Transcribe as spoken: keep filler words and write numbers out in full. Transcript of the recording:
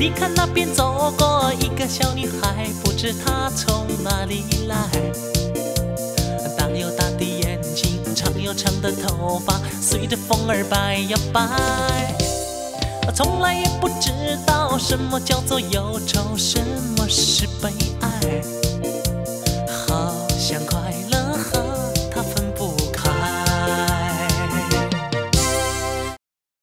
你看那边走过一个小女孩，不知她从哪里来。大又大的眼睛，长又长的头发，随着风儿摆呀摆。从来也不知道什么叫做忧愁，什么是悲哀。